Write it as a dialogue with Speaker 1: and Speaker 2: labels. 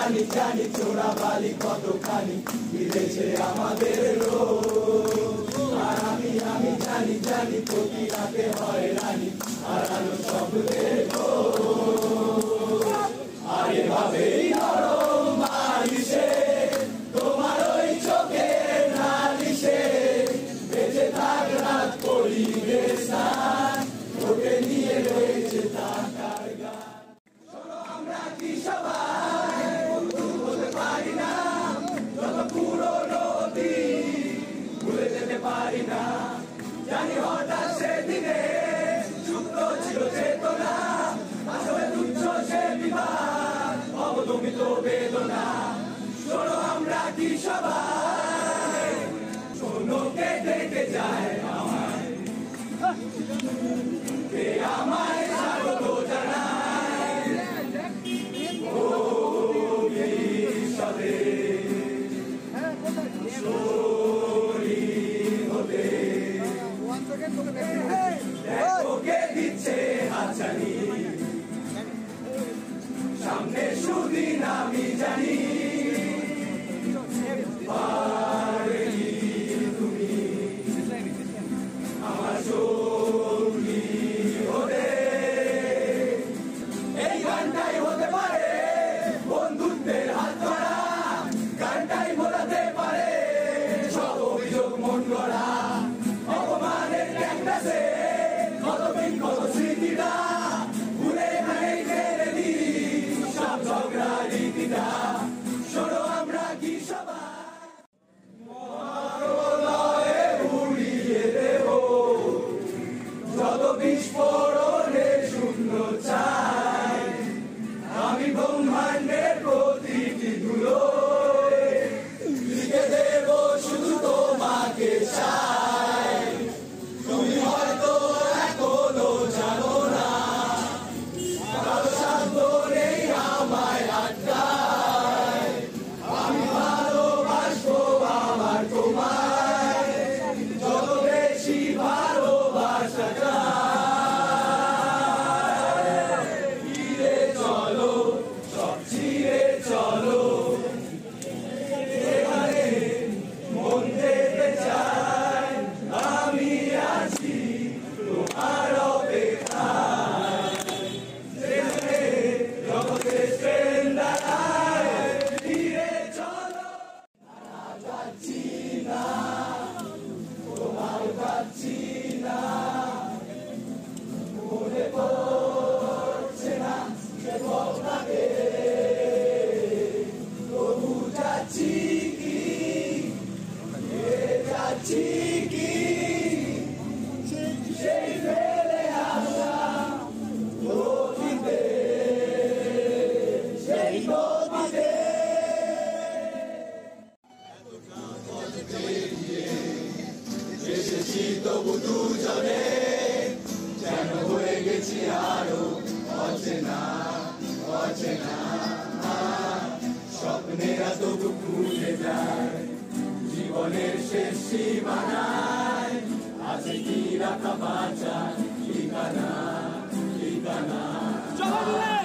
Speaker 1: জানি জানি চোরা বালি কতখানি বিঁধেছে আমাদের রোগ। আর আমি জানি জানি প্রতি রাতে হয় রানী হারানো শব্দের খোঁজ। আর এভাবেই নরম বালিশে তোমার ওই চোখের নালিশে বেঁচে থাক রাত করিবে স্নান, ওকে নিয়ে রয়েছে তাকার গান। শোনো আমরা কি সবাই বন্ধু হতে পারি না, যত পুরনো অতীত ভুলে যেতে পারি না। জানি হঠাৎ সেদিনে যুক্ত ছিল চেতনা, আসলে তুচ্ছ সে বিবাদ অবদমিত বেদনা। শোনো আমরা কি সবাই, শোনো কে ডেকে যায় আমায়, কে আমায় স্বাগত জানায় ভবিষ্যতে শরীর হতে। দেখো কে দিচ্ছে হাতছানি, সামনে সুদিন আমি জানি পারবি তুমি আমার সঙ্গী হতে। এই গানটাই হতে পারে বন্ধুত্বের হাত ধরা, গানটাই ভোলাতে পারে সব অভিযোগ মন গড়া। অপমানের ক্যাম্পাসে কতদিন কত স্মৃতিটা ভুলে এখানেই ফেলে দিই সব ঝগড়া রীতিটা। শোনো আমরা কি সবাই মহাপ্রলয়ে উড়িয়ে দেব যত বিস্ফোরণের শূন্য চাই। আমি ব্রহ্মাণ্ডের প্রতিটি ধুলোয় লিখে দেব শুধু তোমাকে চাই। তুমি হয়তো এখনো জানো না কারো সাধ্য নেই আমায় আটকায়। আমি ভালোবাসবো আমার তোমায় যত বেশি ভালোবাসা যায়। ফিরে চলো সব ছিঁড়ে চলো, এখানে মন যেতে চায়। আমি আছি তোমার অপেক্ষায়, যেখানে জগতের ট্রেন দাঁড়ায়। ফিরে চলো যাচ্ছি না তোমার পাচ্ছি না, মনে পড়ছে না সে পথটাকে, তবু যাচ্ছি কি যাচ্ছি কি সেই ফেলে আসা গতিতে, সেই গতিতে। এসেছি তবু দুজনে যেন হয়ে গেছি আরো অচেনা অচেনা। স্বপ্নেরা তবু ভুলে যায় জীবনের শেষ সীমানায় আছে কি রাখা বাঁচা ঠিকানা ঠিকানা।